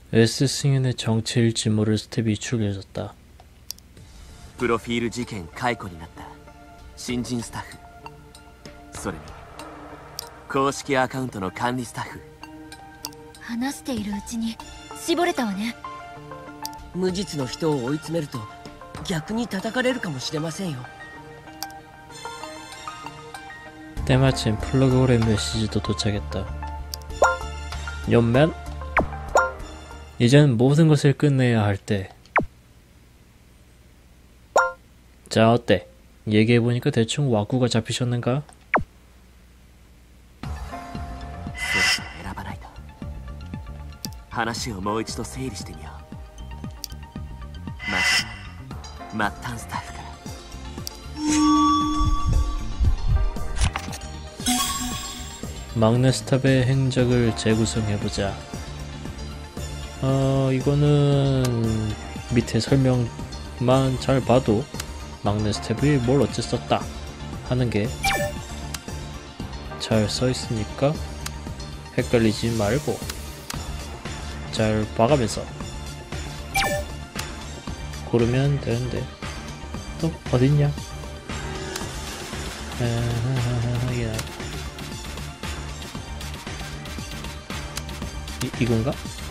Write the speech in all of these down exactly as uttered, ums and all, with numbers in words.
S 승연의 정체일지 모를 스텝이 추려졌다. プロフィール事件解雇になった新人スタッフ、それに公式アカウントの管理スタッフ。 話しているうちに絞れたわね。 無実の人を追い詰めると逆に叩かれるかもしれませんよ。 때마침 프로그램 메시지도 도착했다. 연면? 이젠 모든 것을 끝내야 할 때. 자, 어때? 얘기해보니까 대충 와꾸가 잡히셨는가? 選ばないと。話をもう一度整理してみよう。まずは末端スタッフから。 막내 스탑의 행적을 재구성해보자. 어, 이거는 밑에 설명만 잘 봐도 막내 스텝이 뭘 어째 썼다 하는 게 잘 써있으니까 헷갈리지 말고 잘 봐가면서 고르면 되는데. 또 어딨냐? 이게 이, 이건가?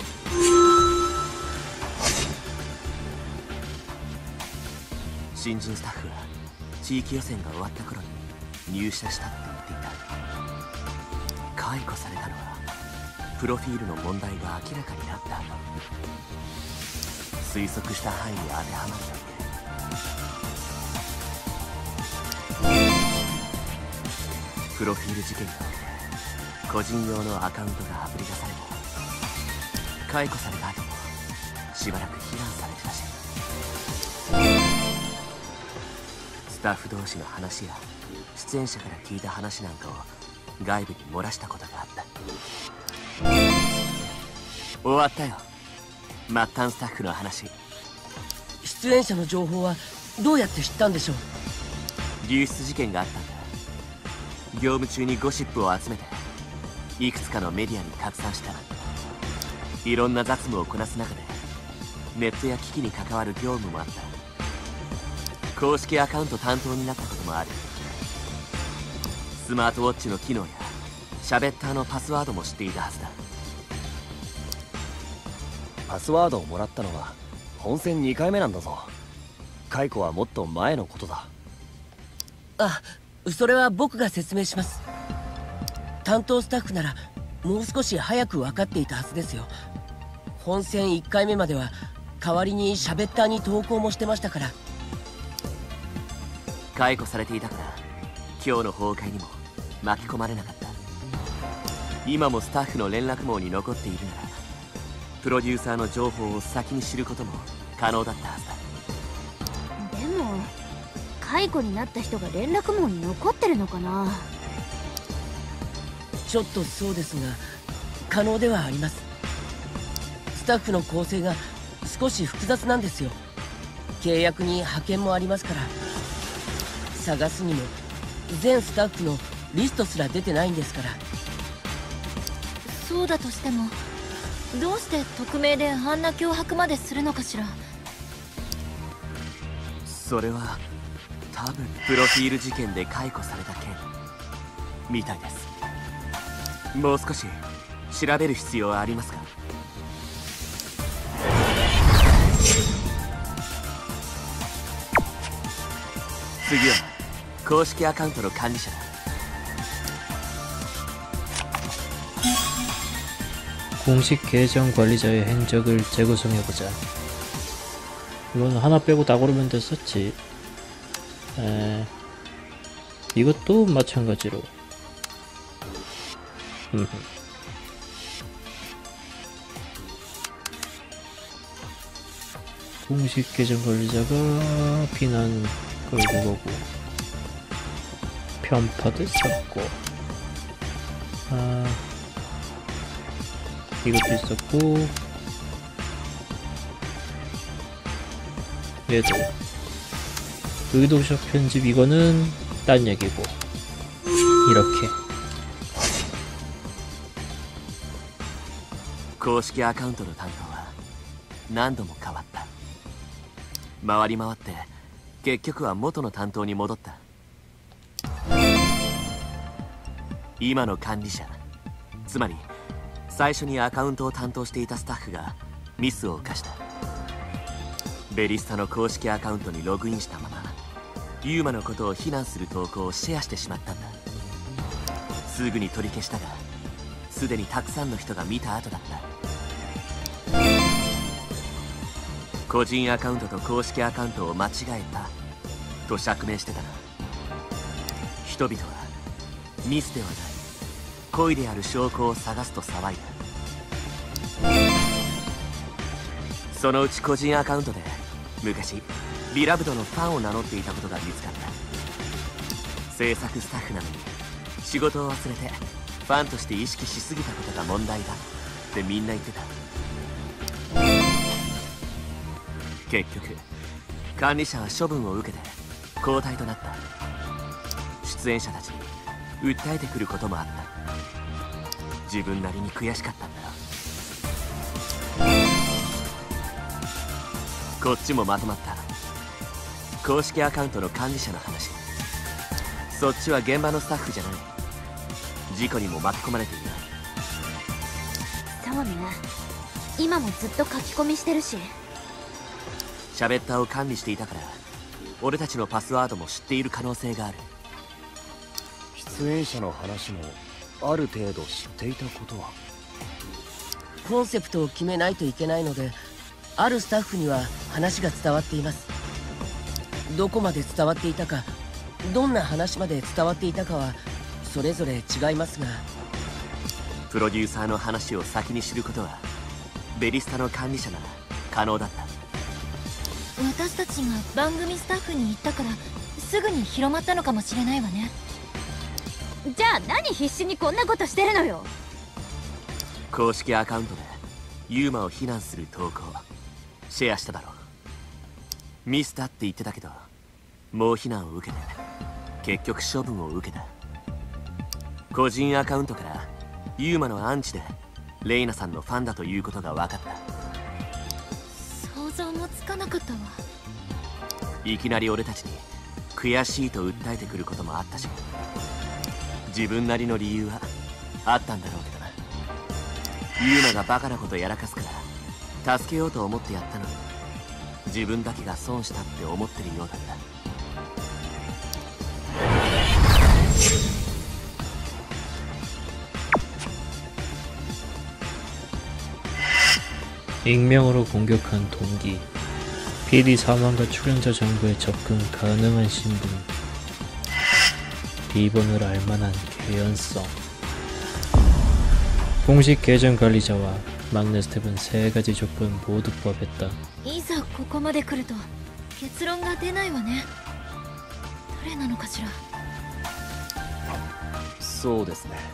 신진スタッフは地域予選が終わった頃に入社したって言っていた。解雇されたのはプロフィールの問題が明らかになった後。推測した範囲に当てはまるという。プロフィール事件が起きて個人用のアカウントがあぶり出された。解雇された後もしばらく非難されてたし、スタッフ同士の話や出演者から聞いた話なんかを外部に漏らしたことがあった。終わったよ、末端スタッフの話。 出演者の情報はどうやって知ったんでしょう。 流出事件があったんだ。業務中にゴシップを集めていくつかのメディアに拡散した。いろんな雑務をこなす中でネットや機器に関わる業務もあった。公式アカウント担当になったこともある。スマートウォッチの機能やシャベッターのパスワードも知っていたはずだ。 パスワードをもらったのは本戦にかいめなんだぞ。解雇はもっと前のことだ。 あ、それは僕が説明します。担当スタッフならもう少し早く分かっていたはずですよ。本戦いっかいめまでは代わりにシャベッターに投稿もしてましたから。 解雇されていたから今日の崩壊にも巻き込まれなかった。今もスタッフの連絡網に残っているならプロデューサーの情報を先に知ることも可能だったはずだ。 でも解雇になった人が連絡網に残ってるのかな。 ちょっとそうですが可能ではあります。スタッフの構成が少し複雑なんですよ。契約に派遣もありますから。探すにも全スタッフのリストすら出てないんですから。 そうだとしてもどうして匿名であんな脅迫までするのかしら。 それは多分プロフィール事件で解雇された件みたいです。もう少し調べる必要はありますか。次は公式アカウントの管理者だ。 공식 계정 관리자의 행적을 재구성해보자. 이건 하나 빼고 다 고르면 됐었지. 에... 이것도 마찬가지로. 공식 계정 관리자가 비난 걸고 가고 편파도 있었고, 아 이것도 있었고, 얘도 의도적 편집, 이거는 딴 얘기고. 이렇게 公式アカウントの担当は何度も変わった。回り回って結局は元の担当に戻った。今の管理者、つまり最初にアカウントを担当していたスタッフがミスを犯した。ベリスタの公式アカウントにログインしたままユーマのことを非難する投稿をシェアしてしまったんだ。すぐに取り消したが、すでにたくさんの人が見た後だった。個人アカウントと公式アカウントを間違えたと釈明してたな。人々はミスではない恋である証拠を探すと騒いだ。そのうち個人アカウントで昔ビラブドのファンを名乗っていたことが見つかった。制作スタッフなのに仕事を忘れてファンとして意識しすぎたことが問題だってみんな言ってた。結局管理者は処分を受けて交代となった。出演者たちに訴えてくることもあった。自分なりに悔しかったんだよ。こっちもまとまった。公式アカウントの管理者の話。そっちは現場のスタッフじゃない。事故にも巻き込まれている。 そうね、今もずっと書き込みしてるし。 シャベッターを管理していたから俺たちのパスワードも知っている可能性がある。 出演者の話もある程度知っていたことは。 コンセプトを決めないといけないので、あるスタッフには話が伝わっています。どこまで伝わっていたか、どんな話まで伝わっていたかはそれぞれ違いますが、 プロデューサーの話を先に知ることはベリスタの管理者なら可能だった。 私たちが番組スタッフに言ったからすぐに広まったのかもしれないわね。じゃあ何必死にこんなことしてるのよ。 公式アカウントでユーマを非難する投稿シェアしただろう。ミスだって言ってたけどもう非難を受けて結局処分を受けた。個人アカウントからユーマのアンチでレイナさんのファンだということが分かった。 想像もつかなかったわ。 いきなり俺たちに悔しいと訴えてくることもあったし、自分なりの理由はあったんだろうけどな。ユーマがバカなことやらかすから助けようと思ってやったのに自分だけが損したって思ってるようだった。 익명으로 공격한 동기, 피디 사망과 출연자 정보에 접근 가능한 신분, 비번을 알만한 개연성. 공식 계정 관리자와 막내 스텝은 세 가지 조건 모두 포함했다. いざここまで来ると結論が出ないわね。誰なのかしら。 そうですね。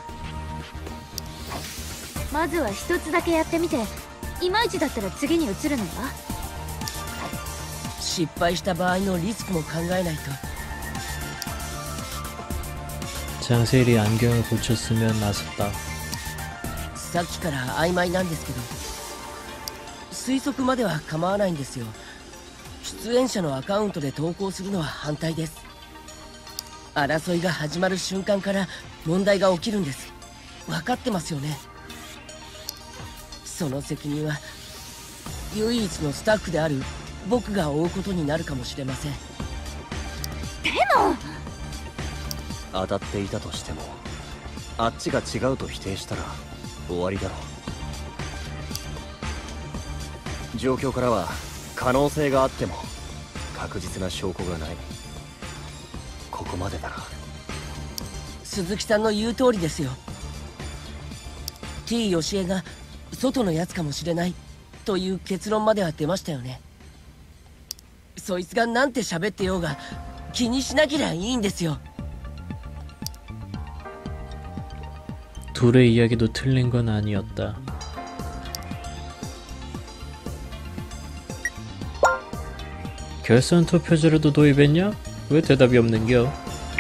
まずは一つだけやってみて、いまいちだったら次に移るのは。 失敗した場合のリスクも考えないと。 장세일이 안경을 고쳤으면 나섰다. さっきから曖昧なんですけど、推測までは構わないんですよ。出演者のアカウントで投稿するのは反対です。争いが始まる瞬間から問題が起きるんです。分かってますよね。その責任は唯一のスタッフである僕が負うことになるかもしれません。 でも当たっていたとしてもあっちが違うと否定したら終わりだろう。状況からは可能性があっても確実な証拠がない。ここまでだな。 鈴木さんの言う通りですよ。 T 吉江が外のやつかもしれないという結論までは出ましたよね。そいつがなんて喋ってようが気にしなけりゃいいんですよ。 둘의 이야기도 틀린 건 아니었다. 결선 투표제로도 도입했냐? 왜 대답이 없는겨?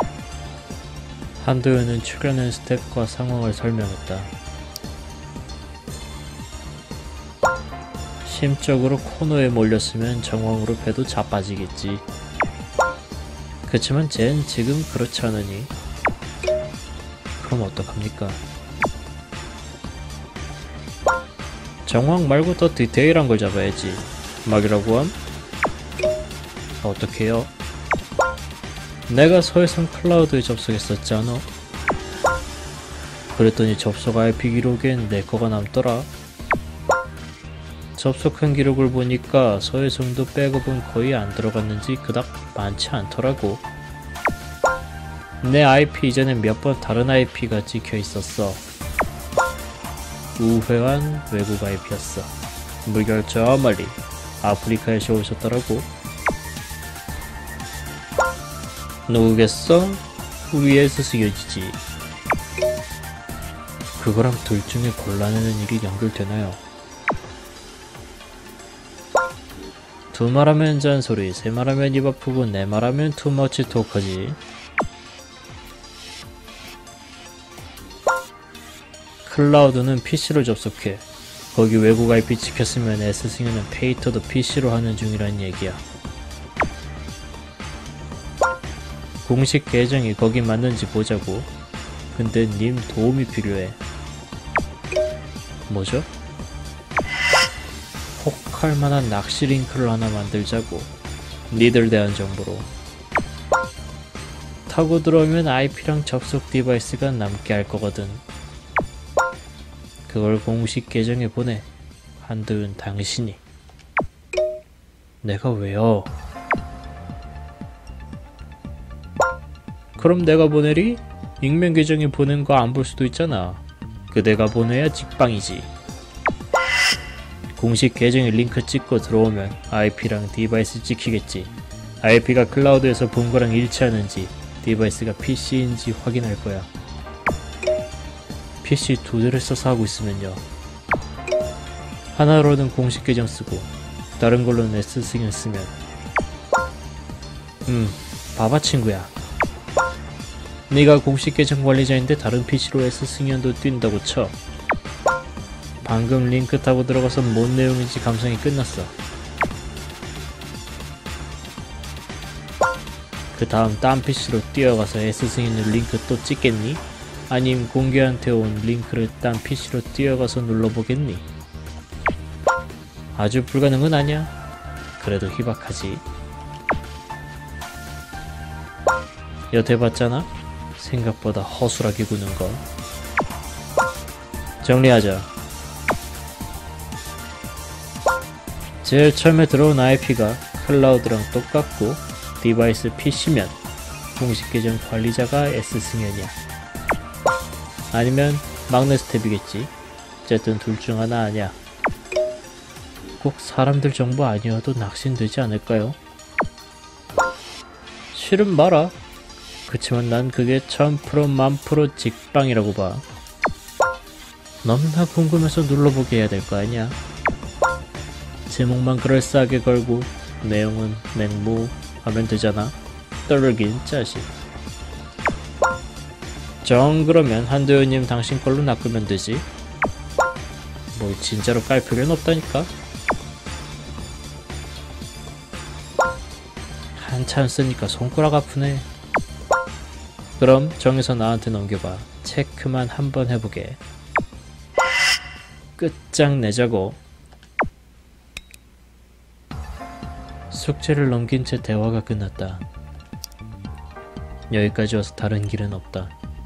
한도현은 출연한 스텝과 상황을 설명했다. 심적으로 코너에 몰렸으면 정황으로 패도 자빠지겠지. 그치만 쟨 지금 그렇지 않으니 그럼 어떡합니까? 정황 말고 더 디테일한 걸 잡아야지. 막이라고 함? 어떡해요? 내가 서해성 클라우드에 접속했었잖아. 그랬더니 접속 아이피 기록엔 내 거가 남더라. 접속한 기록을 보니까 서해성도 백업은 거의 안 들어갔는지 그닥 많지 않더라고. 내 아이피 이전엔 몇 번 다른 아이피가 찍혀 있었어. 우회한 외국 아이피였어. 물결 저 멀리 아프리카에서 오셨더라고. 누구겠어? 우리의 스승이지. 그거랑 둘 중에 골라내는 일이 연결되나요? 두 말하면 잔소리, 세 말하면 입 아프고, 네 말하면 투머치 토커지. 클라우드는 피시로 접속해. 거기 외국 아이피 찍혔으면 S승연은 페이터도 피시로 하는 중이란 얘기야. 공식 계정이 거기 맞는지 보자고. 근데 님 도움이 필요해. 뭐죠? 혹할만한 낚시 링크를 하나 만들자고. 니들 대한 정보로. 타고 들어오면 아이피랑 접속 디바이스가 남게 할 거거든. 그걸 공식 계정에 보내. 한도윤 당신이. 내가 왜요? 그럼 내가 보내리? 익명 계정에 보낸 거 안 볼 수도 있잖아. 그대가 보내야 직방이지. 공식 계정에 링크 찍고 들어오면 아이피랑 디바이스 찍히겠지. 아이피가 클라우드에서 본 거랑 일치하는지, 디바이스가 피시인지 확인할 거야. 피시 두 대를 써서 하고 있으면요. 하나로는 공식 계정 쓰고 다른 걸로는 S승연 쓰면 음, 봐봐 친구야. 네가 공식 계정 관리자인데 다른 피시로 S승연도 뛴다고 쳐. 방금 링크 타고 들어가서 뭔 내용인지 감상이 끝났어. 그 다음 딴 피시로 뛰어가서 S승연을 링크 또 찍겠니? 아님 공개한테 온 링크를 딴 피시로 뛰어가서 눌러보겠니? 아주 불가능은 아니야. 그래도 희박하지. 여태 봤잖아? 생각보다 허술하게 구는 거. 정리하자. 제일 처음에 들어온 아이피가 클라우드랑 똑같고 디바이스 피시면 공식 계정 관리자가 S승연이야. 아니면 막내 스텝이겠지. 어쨌든 둘 중 하나 아니야. 꼭 사람들 정보 아니어도 낚시되지 않을까요? 실은 말아. 그치만 난 그게 천 프로 만 프로 직방이라고 봐. 너무나 궁금해서 눌러보게 해야 될 거 아니야. 제목만 그럴싸하게 걸고 내용은 맹무하면 되잖아. 떨긴 짜식. 정 그러면 한도현님 당신 걸로 낚으면 되지. 뭐 진짜로 깔 필요는 없다니까. 한참 쓰니까 손가락 아프네. 그럼 정해서 나한테 넘겨봐. 체크만 한번 해보게. 끝장내자고. 숙제를 넘긴 채 대화가 끝났다. 여기까지 와서 다른 길은 없다.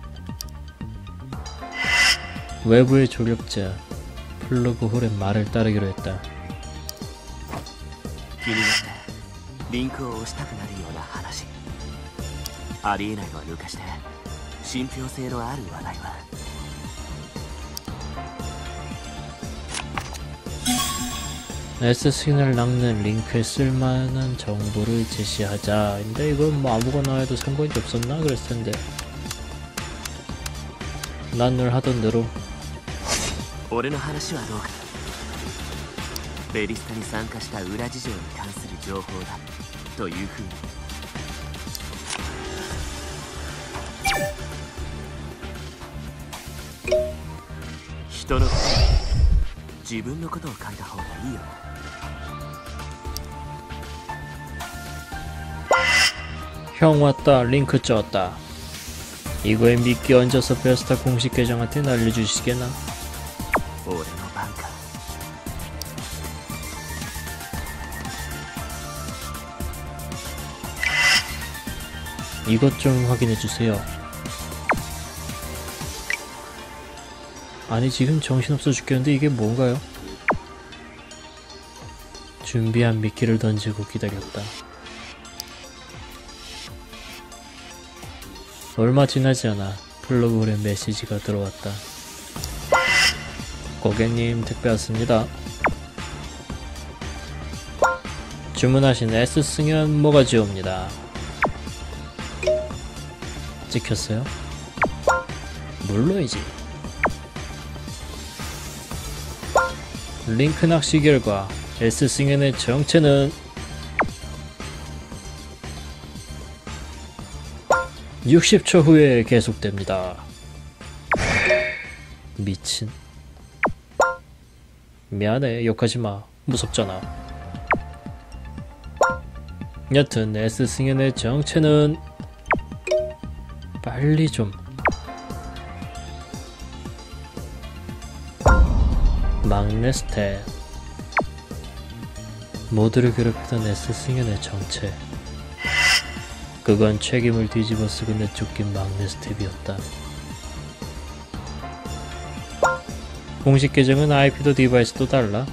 외부의 조력자 플러그 홀의 말을 따르기로 했다. 気になってリンクを押したくなるような話。ありえないのは抜かして信憑性のある話題は。 S승연을 낚는 링크에 쓸만한 정보를 제시하자. 근데 이건 뭐 아무거나 해도 상관이 없었나? 그랬을 텐데. 난 늘 하던 대로. 俺の話はどうか。ベリスタに参加した裏事情に関する情報だというふうに。人の自分のことを書いた方がいいよな。 형 왔다. 링크 쪘다. 이거에 미끼 얹어서 베스타 공식 계정한테 날려주시겠나? 俺の番か。 이것 좀 확인해주세요. 아니 지금 정신없어 죽겠는데 이게 뭔가요? 준비한 미끼를 던지고 기다렸다. 얼마 지나지 않아 플러그램 메시지가 들어왔다. 고객님 택배 왔습니다. 주문하신 S승연 모가지옵니다. 찍혔어요? 물론이지. 링크 낚시 결과 S승연의 정체는 육십 초 후에 계속됩니다. 미친. 미안해, 욕하지마. 무섭잖아. 여튼 S승연의 정체는 빨리 좀. 막내 스텝. 모두를 괴롭히던 S승연의 정체. 그건 책임을 뒤집어쓰고 내쫓긴 막내 스텝이었다. 공식 계정은 아이피도 디바이스도 달라.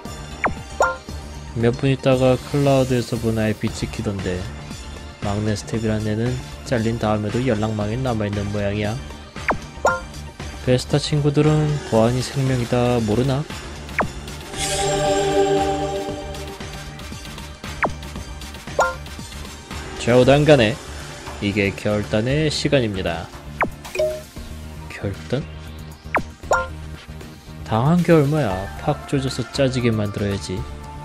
몇 분 있다가 클라우드에서 본 아이피 찍히던데 막내 스텝이란 애는 잘린 다음에도 연락망에 남아있는 모양이야. 베스타 친구들은 보안이 생명이다 모르나? 좌우단간에 이게 결단의 시간입니다. 결단? 당한 게 얼마야. 팍 조져서 짜지게 만들어야지.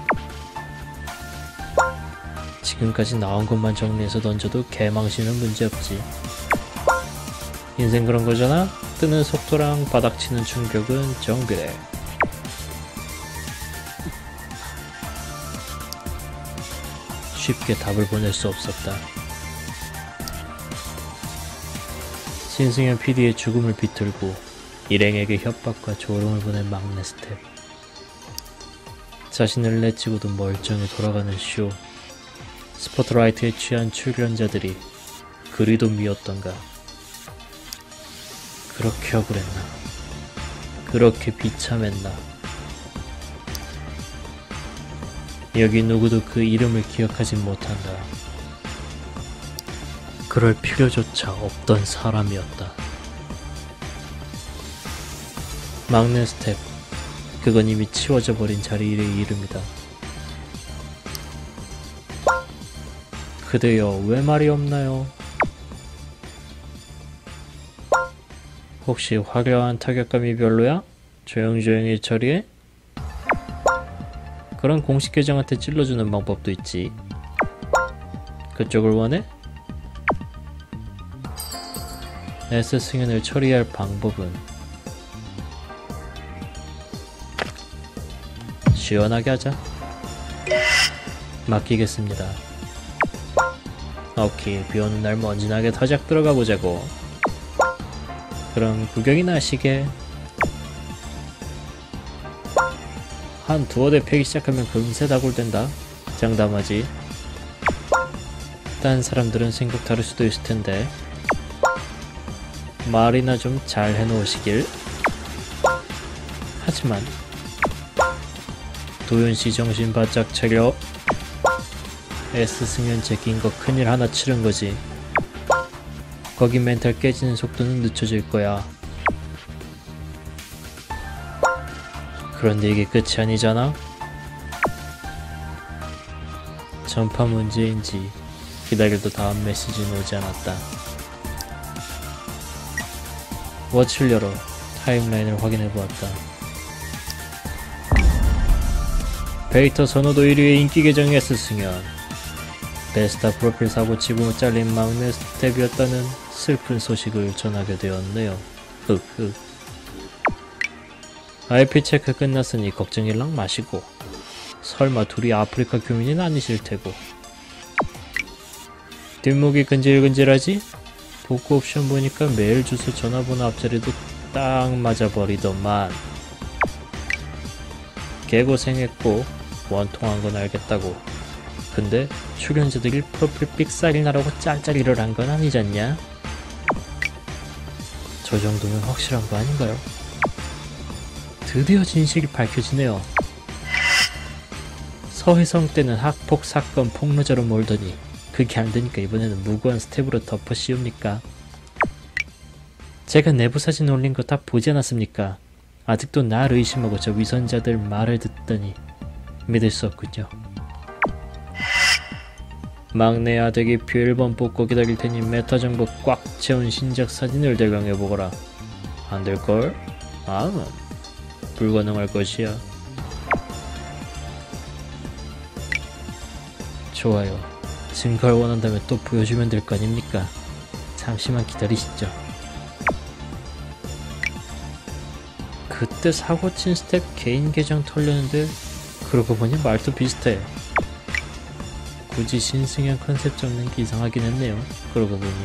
지금까지 나온 것만 정리해서 던져도 개망신은 문제없지. 인생 그런 거잖아? 뜨는 속도랑 바닥치는 충격은 정비례. 쉽게 답을 보낼 수 없었다. 신승현 피디의 죽음을 비틀고 일행에게 협박과 조롱을 보낸 막내 스텝. 자신을 내치고도 멀쩡히 돌아가는 쇼. 스포트라이트에 취한 출연자들이 그리도 미웠던가. 그렇게 억울했나. 그렇게 비참했나. 여기 누구도 그 이름을 기억하지 못한다. 그럴 필요조차 없던 사람이었다. 막내 스텝. 그건 이미 치워져 버린 자리의 이름이다. 그대여 왜 말이 없나요? 혹시 화려한 타격감이 별로야? 조용조용히 처리해? 그런 공식 계정한테 찔러주는 방법도 있지. 그쪽을 원해? S승연을 처리할 방법은 시원하게 하자. 맡기겠습니다. 오케이, 비오는 날 먼지나게 타작 들어가 보자고. 그럼 구경이나 하시게. 한 두어 대 패기 시작하면 금세 다골된다. 장담하지. 딴 사람들은 생각 다를 수도 있을 텐데 말이나 좀 잘 해놓으시길. 하지만 도윤씨 정신 바짝 차려. S승연 제낀 거 큰일 하나 치른 거지. 거기 멘탈 깨지는 속도는 늦춰질 거야. 그런데 이게 끝이 아니잖아? 전파 문제인지 기다려도 다음 메시지는 오지 않았다. 워치를 열어 타임라인을 확인해보았다. 베이터 선호도 일 위의 인기 계정 S승연. 베스타 프로필 사고치고 잘린 막내 스텝이었다는 슬픈 소식을 전하게 되었네요. 흑흑. 아이피 체크 끝났으니 걱정일랑 마시고. 설마 둘이 아프리카 교민은 아니실 테고. 뒷목이 근질근질하지? 복구 옵션 보니까 메일 주소 전화번호 앞자리도 딱 맞아버리더만. 개고생했고 원통한 건 알겠다고. 근데 출연자들이 프로필 삑사리 나라고 짤짤이를 한 건 아니잖냐? 저 정도면 확실한 거 아닌가요? 드디어 진실이 밝혀지네요. 서혜성 때는 학폭 사건 폭로자로 몰더니 그게 안되니까 이번에는 무고한 스텝으로 덮어 씌웁니까? 제가 내부 사진 올린 거 다 보지 않았습니까? 아직도 날 의심하고 저 위선자들 말을 듣더니 믿을 수 없군요. 막내 아들이 뷰일번 뽑고 기다릴 테니 메타 정보 꽉 채운 신작 사진을 대강해보거라. 안될걸? 아, 불가능할 것이야. 좋아요. 증거를 원한다면 또 보여주면 될 거 아닙니까? 잠시만 기다리시죠. 그때 사고친 스텝 개인 계정 털렸는데 그러고 보니 말도 비슷해. 굳이 신승현 컨셉 잡는 게 이상하긴 했네요. 그러고 보니.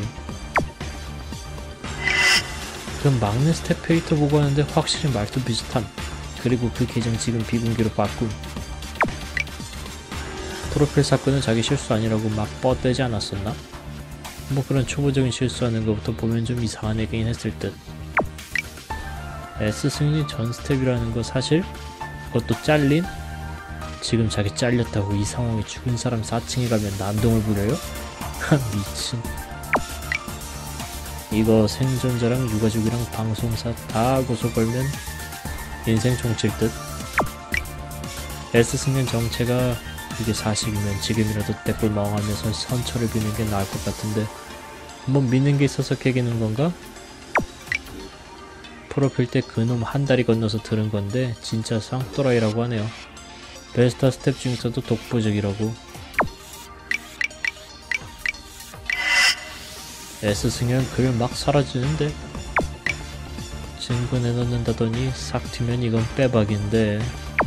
그 막내 스텝 페이터 보고 하는데 확실히 말도 비슷함. 그리고 그 계정 지금 비공개로 바꿈. 프로필 사건은 자기 실수 아니라고 막 뻗대지 않았었나? 뭐 그런 초보적인 실수하는 것부터 보면 좀 이상한 애긴 했을 듯. S승윤이 전 스텝이라는 거 사실? 그것도 잘린? 지금 자기 잘렸다고 이 상황에 죽은 사람 사 층에 가면 난동을 부려요? 하 미친. 이거 생존자랑 유가족이랑 방송사 다 고소 걸면 인생 종칠 듯. S승윤 정체가 이게 사실이면 지금이라도 떼꿀멍하면서 선처를 비는 게 나을 것 같은데 뭐 믿는 게 있어서 개기는 건가? 프로필 때 그놈 한 다리 건너서 들은 건데 진짜 쌍또라이라고 하네요. 베스타 스텝 중에서도 독보적이라고. S승현 글 막 사라지는데 증거 내놓는다더니 싹 튀면 이건 빼박인데.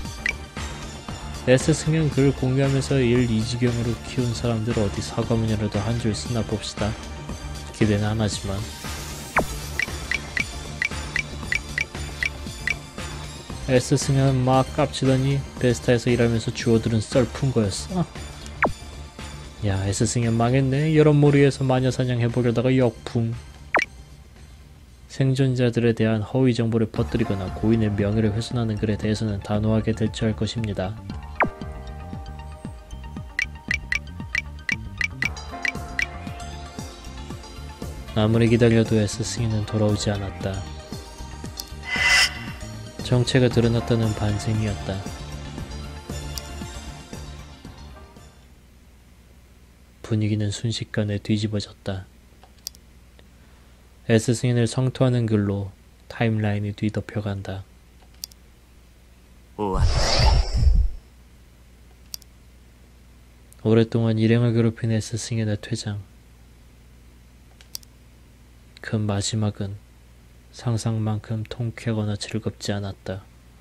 S승현 글 공유하면서 일 이지경으로 키운 사람들 어디 사과문이라도 한 줄 쓰나 봅시다. 기대는 안 하지만. S승현 막 깝치더니 베스타에서 일하면서 주워들은 썰 푼 거였어. 야, S승현 망했네. 여러 몰이에서 마녀사냥 해보려다가 역풍. 생존자들에 대한 허위 정보를 퍼뜨리거나 고인의 명예를 훼손하는 글에 대해서는 단호하게 대처할 것입니다. 아무리 기다려도 S승현은 돌아오지 않았다. 정체가 드러났다는 반증이었다. 분위기는 순식간에 뒤집어졌다. S승현을 성토하는 글로 타임라인이 뒤덮여간다. 오와. 오랫동안 일행을 괴롭힌 S승현의 퇴장. 그 마지막은 상상만큼 통쾌하거나 즐겁지 않았다.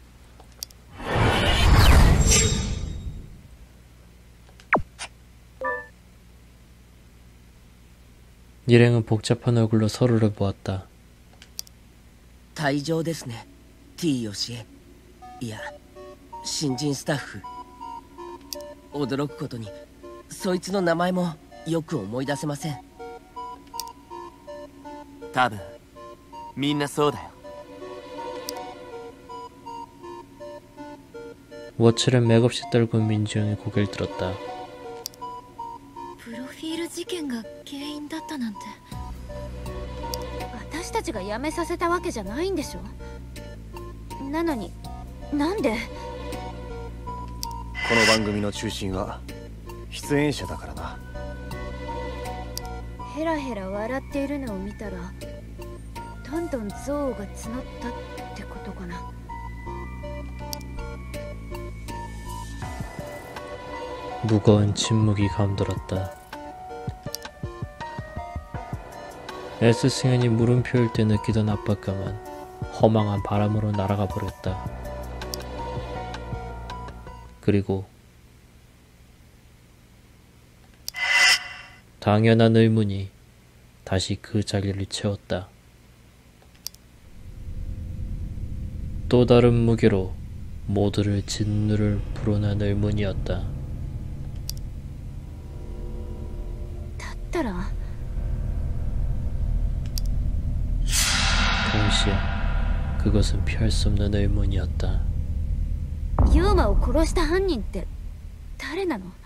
일행은 복잡한 얼굴로 서로를 보았다. 退場ですね T よしえいや新人スタッフ驚くことにそいつの名前もよく思い出せません多分みんなそうだよ 워치를 맥없이 떨고 민주영이 고개를 들었다. プロフィール事件が原因だったなんて私たちが辞めさせたわけじゃないんでしょなのになんでこの番組の中心は出演者だからなヘラヘラ笑っているのを見たらどんどん憎悪が募ったってことかな 무거운 침묵이 감돌았다. S승현이 물음표일 때 느끼던 압박감은 허망한 바람으로 날아가 버렸다. 그리고 당연한 의문이 다시 그 자리를 채웠다. 또 다른 무게로 모두를 진누를 불어난 의문이었다. だったら 동시에 그것은 피할 수 없는 의문이었다. ユーマを殺した犯人って誰なの？